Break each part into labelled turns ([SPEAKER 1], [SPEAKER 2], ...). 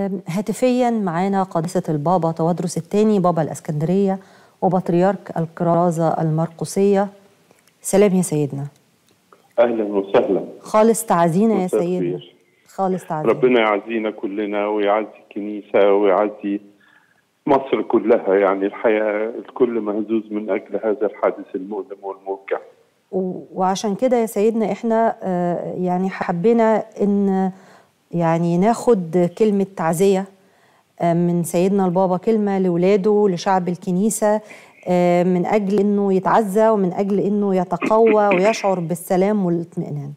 [SPEAKER 1] هاتفيا معانا قداسة البابا تودرس الثاني بابا الإسكندرية وبطريرك الكرازة المرقسية. سلام يا سيدنا.
[SPEAKER 2] أهلا وسهلا.
[SPEAKER 1] خالص تعزينا يا سيدنا. خالص تعزينا.
[SPEAKER 2] ربنا يعزينا كلنا ويعزي الكنيسة ويعزي مصر كلها، يعني الحياة الكل مهزوز من أجل هذا الحادث المؤلم والموجع.
[SPEAKER 1] وعشان كده يا سيدنا احنا يعني حبينا ان يعني ناخد كلمة تعزية من سيدنا البابا، كلمة لولاده لشعب الكنيسة من أجل أنه يتعزى ومن أجل أنه يتقوى ويشعر بالسلام والاطمئنان.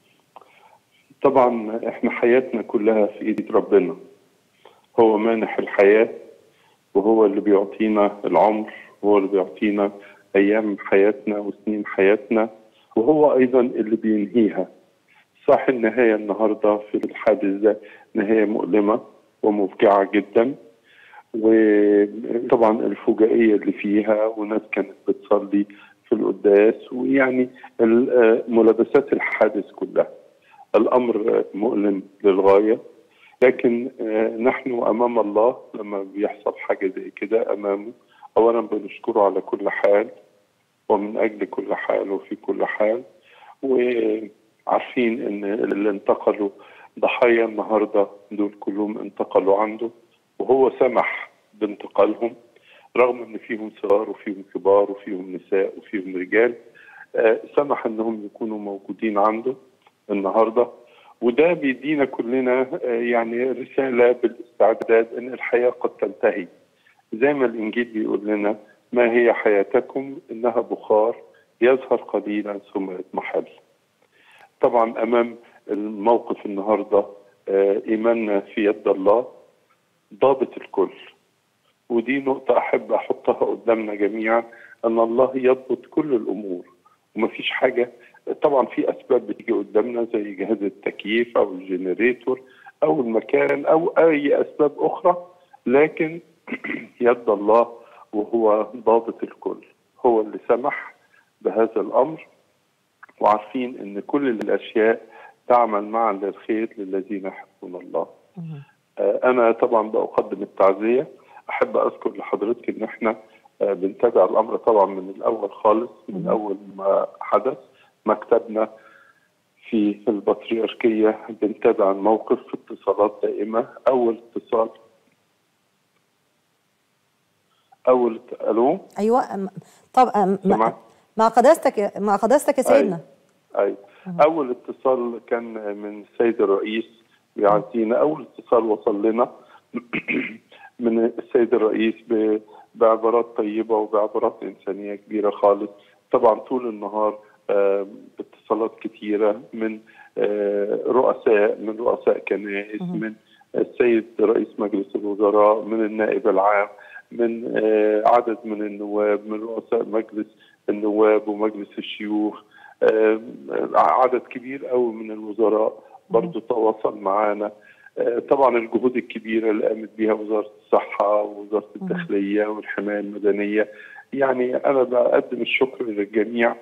[SPEAKER 2] طبعا احنا حياتنا كلها في ايد ربنا، هو مانح الحياة وهو اللي بيعطينا العمر وهو اللي بيعطينا أيام حياتنا وسنين حياتنا وهو أيضا اللي بينهيها. صح النهاية النهاردة في الحادث ده نهاية مؤلمة ومفجعة جدا، وطبعا الفجائية اللي فيها وناس كانت بتصلي في القداس ويعني ملابسات الحادث كلها. الأمر مؤلم للغاية، لكن نحن أمام الله لما بيحصل حاجة زي كده أمامه أولا بنشكره على كل حال ومن أجل كل حال وفي كل حال، وعارفين إن اللي انتقلوا ضحايا النهاردة دول كلهم انتقلوا عنده وهو سمح بانتقالهم رغم إن فيهم صغار وفيهم كبار وفيهم نساء وفيهم رجال. سمح إنهم يكونوا موجودين عنده النهارده، وده بيدينا كلنا يعني رسالة بالاستعداد ان الحياة قد تنتهي. زي ما الانجيل بيقول لنا ما هي حياتكم انها بخار يظهر قليلا ثم يضمحل. طبعا امام الموقف النهارده ايماننا في يد الله ضابط الكل، ودي نقطة احب احطها قدامنا جميعا ان الله يضبط كل الامور ومفيش حاجة. طبعا في اسباب بتيجي قدامنا زي جهاز التكييف او الجنريتور او المكان او اي اسباب اخرى، لكن يد الله وهو ضابط الكل هو اللي سمح بهذا الامر، وعارفين ان كل الاشياء تعمل معا للخير للذين يحبون الله. انا طبعا بقدم التعزية. احب اذكر لحضرتك ان احنا بنتابع الامر طبعا من الاول خالص، من اول ما حدث. مكتبنا في البطريركية بنتابع الموقف في اتصالات دائمة. ألو.
[SPEAKER 1] أيوة طب مع قداستك يا سيدنا.
[SPEAKER 2] أيوة. أول اتصال كان من السيد الرئيس بيعزينا. أول اتصال وصل لنا من السيد الرئيس بعبارات طيبة وبعبارات إنسانية كبيرة خالص. طبعا طول النهار اتصالات كثيرة من رؤساء كنائس، من السيد رئيس مجلس الوزراء، من النائب العام، من عدد من النواب، من رؤساء مجلس النواب ومجلس الشيوخ. عدد كبير قوي من الوزراء برضو تواصل معنا. طبعا الجهود الكبيرة اللي قامت بها وزارة الصحة ووزارة الداخلية والحماية المدنية، يعني أنا بقدم الشكر للجميع.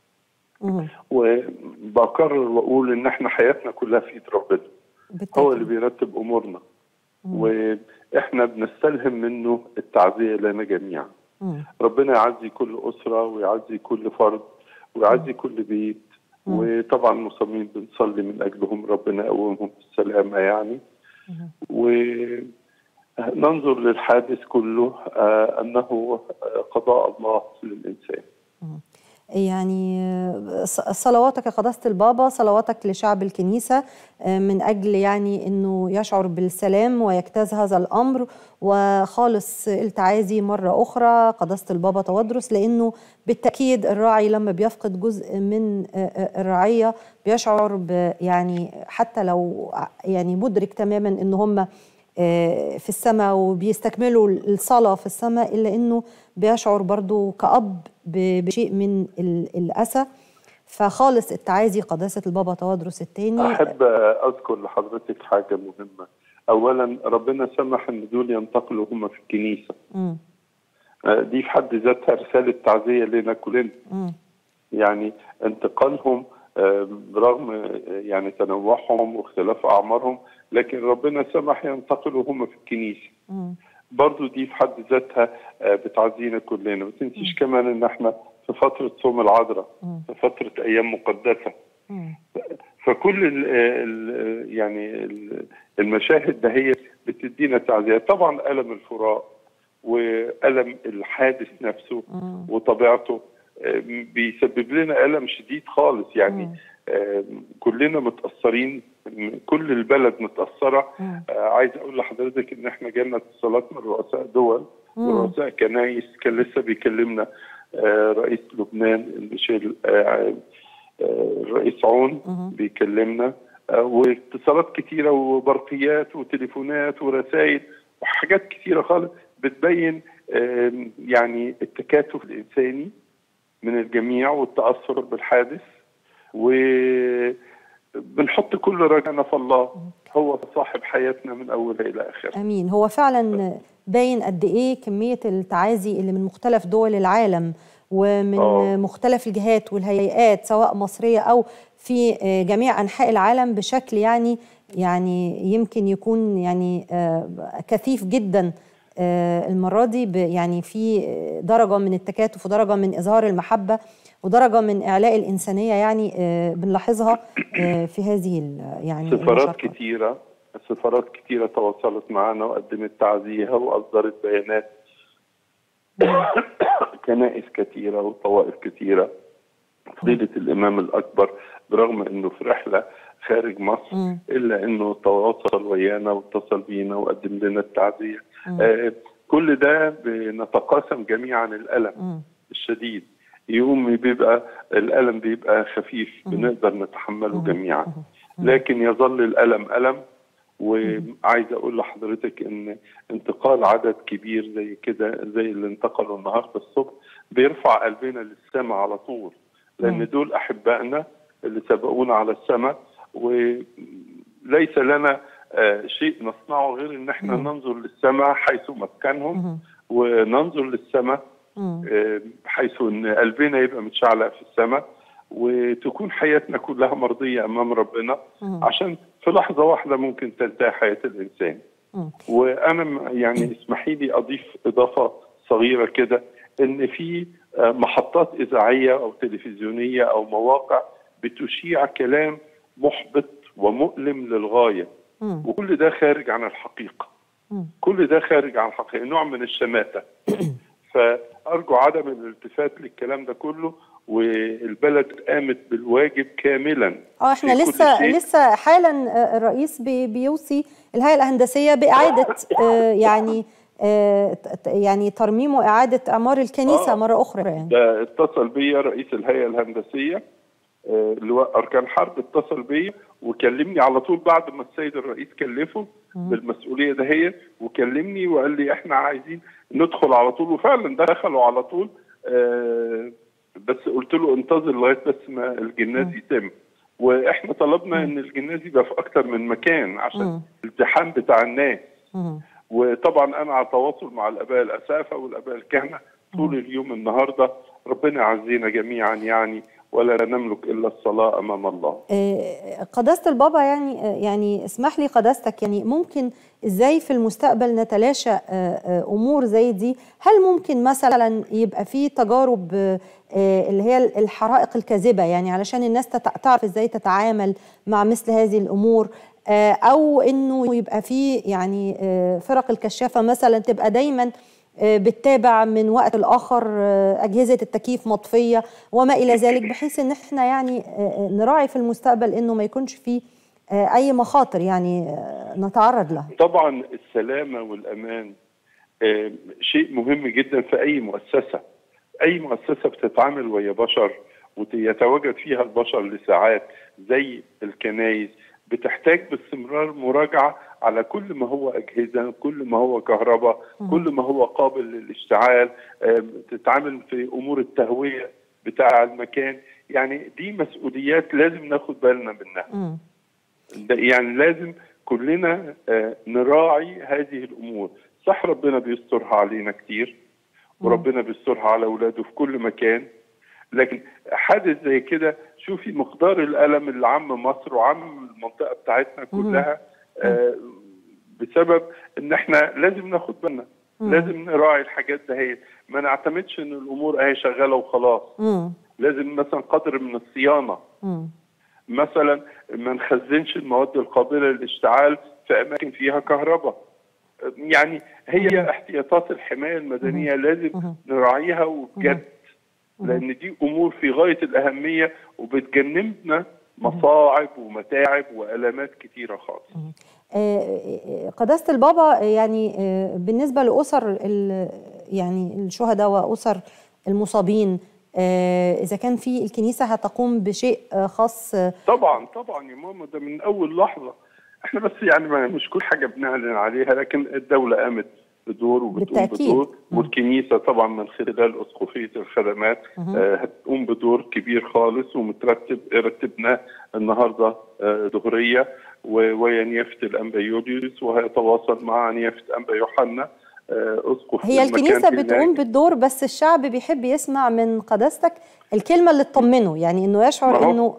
[SPEAKER 2] وبكرر واقول ان احنا حياتنا كلها في ايد ربنا، هو اللي بيرتب امورنا واحنا بنستلهم منه التعزية لنا جميعا. ربنا يعزي كل اسره ويعزي كل فرد ويعزي كل بيت، وطبعا مصممين بنصلي من اجلهم ربنا يقومهم بالسلامه يعني. وننظر للحادث كله انه قضاء الله للانسان.
[SPEAKER 1] يعني صلواتك يا قداسة البابا، صلواتك لشعب الكنيسة من أجل يعني أنه يشعر بالسلام ويجتاز هذا الأمر، وخالص التعازي مرة أخرى قداسة البابا تودرس، لأنه بالتأكيد الراعي لما بيفقد جزء من الرعية بيشعر يعني حتى لو يعني مدرك تماما أنه هم في السماء وبيستكملوا الصلاة في السماء، إلا أنه بيشعر برضو كأب بشيء من الأسى. فخالص التعازي قداسة البابا تودرس الثاني.
[SPEAKER 2] أحب أذكر لحضرتك حاجة مهمة. أولا ربنا سمح أن دول ينتقلوا هم في الكنيسة. دي في حد ذاتها رسالة تعزية لنا كلنا. يعني انتقالهم برغم يعني تنوعهم واختلاف أعمارهم، لكن ربنا سمح ينتقلوا هم في الكنيسة. برضو دي في حد ذاتها بتعزينا كلنا. ما تنسيش كمان ان احنا في فترة صوم العذراء، في فترة ايام مقدسة. فكل يعني المشاهد ده هي بتدينا تعزية. طبعا ألم الفراق وألم الحادث نفسه وطبيعته بيسبب لنا ألم شديد خالص، يعني كلنا متأثرين، كل البلد متأثرة. عايز أقول لحضرتك إن إحنا جالنا اتصالات من رؤساء دول ورؤساء كنايس. كان لسه بيكلمنا رئيس لبنان ميشيل، الرئيس عون بيكلمنا، واتصالات كتيرة وبرقيات وتليفونات ورسائل وحاجات كتيرة خالص بتبين يعني التكاتف الإنساني من الجميع والتأثر بالحادث، وبنحط كل رجعنا في الله، هو صاحب حياتنا من أولها إلى آخرها.
[SPEAKER 1] أمين. هو فعلا باين قد إيه كمية التعازي اللي من مختلف دول العالم ومن مختلف الجهات والهيئات سواء مصرية أو في جميع أنحاء العالم بشكل يعني يمكن يكون يعني كثيف جدا المرة دي، يعني في درجة من التكاتف ودرجة من إظهار المحبة ودرجة من إعلاء الإنسانية يعني بنلاحظها في هذه يعني
[SPEAKER 2] سفارات كتيرة تواصلت معنا وقدمت تعزيها وأصدرت بيانات. كنائس كثيرة وطوائف كثيرة. فضيلة الإمام الأكبر برغم أنه في رحلة خارج مصر إلا أنه تواصل ويانا واتصل بينا وقدم لنا التعزية. كل ده بنتقاسم جميعا الألم الشديد. يوم بيبقى الألم بيبقى خفيف بنقدر نتحمله جميعا، لكن يظل الألم ألم. وعايز اقول لحضرتك ان انتقال عدد كبير زي كده زي اللي انتقلوا النهارده الصبح بيرفع قلبنا للسماء على طول، لان دول احبائنا اللي سبقونا على السماء، وليس لنا شيء نصنعه غير ان احنا ننظر للسماء حيث مكانهم، وننظر للسماء حيث ان قلبنا يبقى متشعلق في السماء، وتكون حياتنا كلها مرضية أمام ربنا، عشان في لحظة واحدة ممكن تنتهي حياة الإنسان. وأنا يعني اسمحي لي أضيف إضافة صغيرة كده، إن في محطات إذاعية أو تلفزيونية أو مواقع بتشيع كلام محبط ومؤلم للغاية، وكل ده خارج عن الحقيقة. كل ده خارج عن الحقيقة، نوع من الشماتة. فأرجو عدم الالتفات للكلام ده كله، والبلد قامت بالواجب كاملا.
[SPEAKER 1] احنا لسه حالا الرئيس بيوصي الهيئة الهندسية بإعادة يعني ترميم وإعادة إعمار الكنيسة مرة أخرى. يعني
[SPEAKER 2] ده اتصل بيا رئيس الهيئة الهندسية لواء أركان حرب، اتصل بيا وكلمني على طول بعد ما السيد الرئيس كلفه بالمسؤولية ده هي، وكلمني وقال لي احنا عايزين ندخل على طول، وفعلا دخلوا على طول. بس قلت له انتظر لغايه بس ما الجناز يتم، واحنا طلبنا ان الجناز يبقى في اكتر من مكان عشان الازدحام بتاع الناس. وطبعا انا على تواصل مع الاباء الاسافه والاباء الكهنه طول اليوم النهارده. ربنا يعزينا جميعا يعني، ولا نملك الا الصلاه امام الله.
[SPEAKER 1] قداسه البابا يعني اسمح لي قداستك، يعني ممكن ازاي في المستقبل نتلاشى امور زي دي؟ هل ممكن مثلا يبقى في تجارب اللي هي الحرائق الكاذبه، يعني علشان الناس تعرف ازاي تتعامل مع مثل هذه الامور، او انه يبقى في يعني فرق الكشافه مثلا تبقى دايما بتتابع من وقت لآخر أجهزة التكييف مطفية وما إلى ذلك، بحيث إن احنا يعني نراعي في المستقبل إنه ما يكونش فيه أي مخاطر يعني نتعرض لها.
[SPEAKER 2] طبعا السلامة والأمان شيء مهم جدا في أي مؤسسة. أي مؤسسة بتتعامل ويا بشر ويتواجد فيها البشر لساعات زي الكنائس، بتحتاج باستمرار مراجعة على كل ما هو أجهزة، كل ما هو كهرباء، كل ما هو قابل للاشتعال، تتعامل في أمور التهوية بتاع المكان. يعني دي مسؤوليات لازم ناخد بالنا منها. يعني لازم كلنا نراعي هذه الأمور. صح ربنا بيسترها علينا كتير، وربنا بيسترها على أولاده في كل مكان، لكن حادث زي كده شوفي مقدار الألم اللي عم مصر وعم المنطقة بتاعتنا كلها. بسبب ان احنا لازم ناخد بالنا، لازم نراعي الحاجات دهيت، ما نعتمدش ان الامور اهي شغاله وخلاص. لازم مثلا قدر من الصيانه، مثلا ما نخزنش المواد القابله للاشتعال في اماكن فيها كهرباء. يعني هي احتياطات الحمايه المدنيه لازم نراعيها وبجد، لان دي امور في غايه الاهميه وبتجنبنا مصاعب ومتاعب والامات كتيره خالص.
[SPEAKER 1] قداسة البابا، يعني بالنسبة لأسر يعني الشهداء وأسر المصابين، إذا كان في الكنيسة هتقوم بشيء خاص؟
[SPEAKER 2] طبعا يا ماما، ده من أول لحظة. احنا بس يعني مش كل حاجة بنعلن عليها، لكن الدولة قامت بدور وبتقوم بدور، والكنيسة طبعا من خلال أسقفية الخدمات هتقوم بدور كبير خالص رتبناه النهارده ظهرية وهي نيافة الأنبا يوليوس، وهيتواصل مع نيافة أنبا يوحنا أسقف.
[SPEAKER 1] هي الكنيسة بتقوم بالدور، بس الشعب بيحب يسمع من قداستك الكلمة اللي تطمنه، يعني إنه يشعر إنه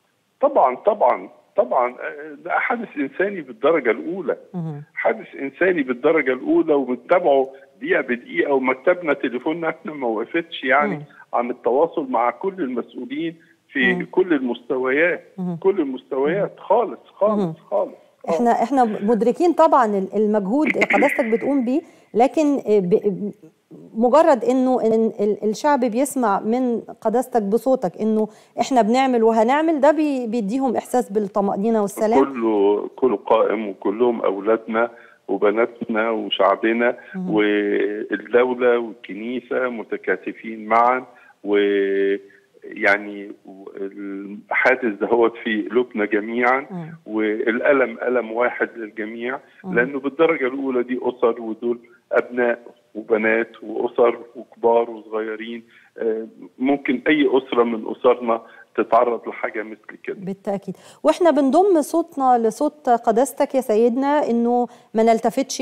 [SPEAKER 2] طبعا ده حادث إنساني بالدرجة الأولى، حادث إنساني بالدرجة الأولى، وبنتابعه دقيقة بدقيقة، ومكتبنا تليفوننا احنا ما وقفتش يعني عن التواصل مع كل المسؤولين في كل المستويات، كل المستويات خالص.
[SPEAKER 1] احنا مدركين طبعا المجهود اللي قداستك بتقوم بيه، لكن مجرد انه الشعب بيسمع من قداستك بصوتك انه احنا بنعمل وهنعمل، ده بيديهم احساس بالطمأنينة والسلام.
[SPEAKER 2] كله قائم، وكلهم اولادنا وبناتنا وشعبنا، والدولة والكنيسة متكاتفين معا، ويعني الحادث دهوت في قلوبنا جميعا، والألم ألم واحد للجميع، لأنه بالدرجة الأولى دي أسر، ودول أبناء وبنات وأسر وكبار وصغيرين. ممكن أي أسرة من أسرنا تتعرض لحاجة مثل كده.
[SPEAKER 1] بالتأكيد. وإحنا بنضم صوتنا لصوت قداستك يا سيدنا، إنه ما نلتفتش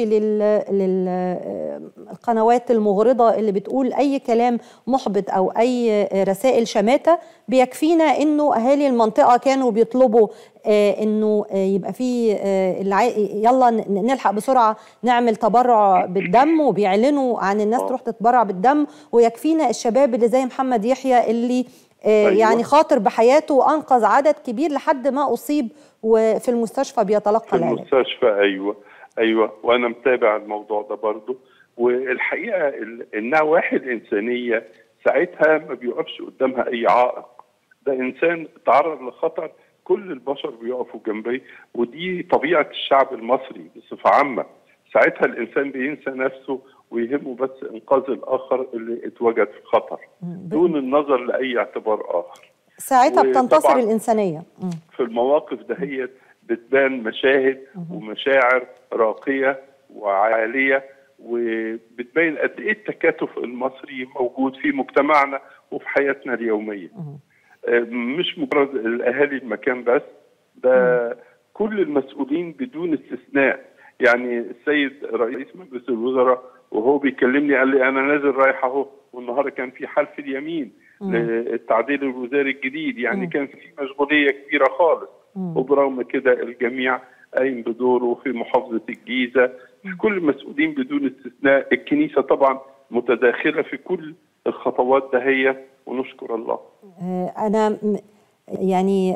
[SPEAKER 1] للقنوات المغرضة اللي بتقول أي كلام محبط أو أي رسائل شماتة. بيكفينا إنه أهالي المنطقة كانوا بيطلبوا إنه يبقى في يلا نلحق بسرعة نعمل تبرع بالدم، وبيعلنوا عن الناس تروح تتبرع بالدم. ويكفينا الشباب اللي زي محمد يحيى اللي يعني خاطر بحياته وأنقذ عدد كبير لحد ما أصيب وفي المستشفى بيتلقى العلاج.
[SPEAKER 2] في المستشفى أيوة، وأنا متابع الموضوع ده برضو. والحقيقة النواحي الإنسانية ساعتها ما بيوقفش قدامها أي عائق، ده إنسان تعرض لخطر كل البشر بيقفوا جنبيه، ودي طبيعة الشعب المصري بصفة عامة. ساعتها الإنسان بينسى نفسه ويهمه بس إنقاذ الآخر اللي اتوجد في خطر دون النظر لأي اعتبار آخر.
[SPEAKER 1] ساعتها بتنتصر الإنسانية.
[SPEAKER 2] في المواقف دهيت بتبان مشاهد ومشاعر راقية وعالية، وبتبين قد إيه التكاتف المصري موجود في مجتمعنا وفي حياتنا اليومية. مش مجرد الأهالي المكان بس، ده كل المسؤولين بدون استثناء. يعني السيد رئيس مجلس الوزراء وهو بيكلمني قال لي أنا نازل رايح أهو، والنهارده كان في حلف اليمين للتعديل الوزاري الجديد، يعني كان في مشغولية كبيرة خالص. وبرغم كده الجميع قايم بدوره في محافظة الجيزة، في كل المسؤولين بدون استثناء. الكنيسة طبعا متداخلة في كل الخطوات دهية، ونشكر الله.
[SPEAKER 1] أنا يعني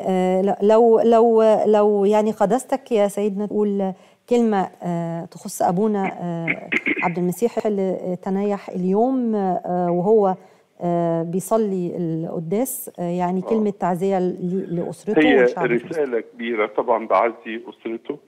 [SPEAKER 1] لو يعني قداستك يا سيدنا تقول كلمة تخص أبونا عبد المسيح اللي تنيح اليوم وهو بيصلي القداس، يعني كلمة تعزية لأسرته
[SPEAKER 2] هي
[SPEAKER 1] والشعب.
[SPEAKER 2] رسالة كبيرة طبعا، بعزي أسرته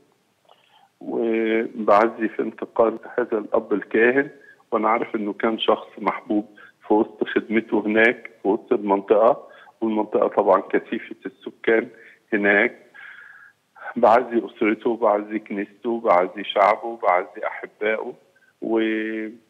[SPEAKER 2] وبعزي في انتقال هذا الأب الكاهن، وأنا عارف إنه كان شخص محبوب في وسط خدمته هناك في وسط المنطقة، والمنطقة طبعا كثيفة السكان هناك. بعزي أسرته، بعزي كنيسته، بعزي شعبه، بعزي أحبائه. والرسالة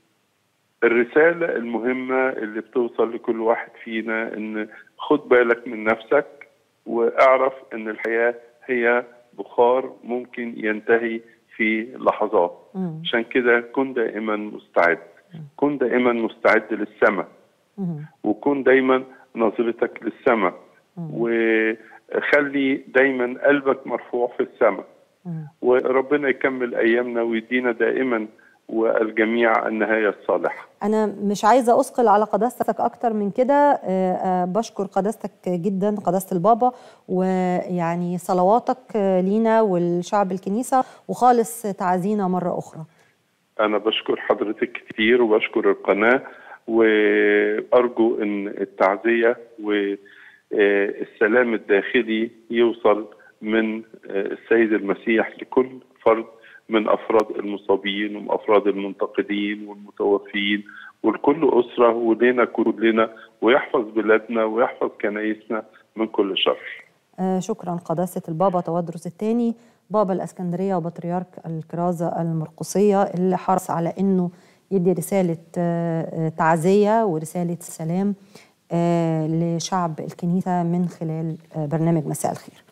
[SPEAKER 2] المهمة اللي بتوصل لكل واحد فينا إن خد بالك من نفسك، واعرف إن الحياة هي بخار ممكن ينتهي في لحظات. عشان كده كن دائما مستعد، كن دائما مستعد للسماء، وكن دايما نظرتك للسماء، وخلي دايما قلبك مرفوع في السماء. وربنا يكمل أيامنا ويدينا دائما والجميع النهاية الصالحة.
[SPEAKER 1] أنا مش عايزة أثقل على قداستك أكتر من كده. بشكر قداستك جدا قداسة البابا، ويعني صلواتك لينا والشعب الكنيسة، وخالص تعزينا مرة أخرى.
[SPEAKER 2] أنا بشكر حضرتك كتير وبشكر القناة، وأرجو أن التعزية والسلام الداخلي يوصل من السيد المسيح لكل فرد من أفراد المصابين وأفراد المنتقدين والمتوفين ولكل أسرة ولينا كلنا، ويحفظ بلادنا ويحفظ كنايسنا من كل شر.
[SPEAKER 1] شكرا قداسة البابا تودرس الثاني بابا الإسكندرية وبطريرك الكرازة المرقسية، اللي حرص على أنه يدي رسالة تعزية ورسالة سلام لشعب الكنيسة من خلال برنامج مساء الخير.